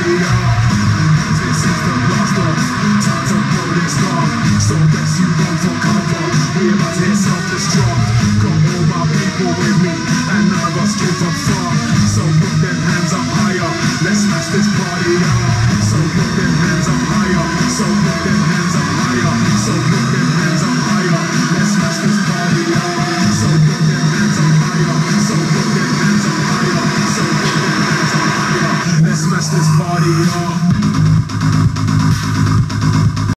we are. This is the blast off. Time to blow this star. So best you run for cover. We about to hit self-destruct. Got all my people with me, and none of us give a fuck.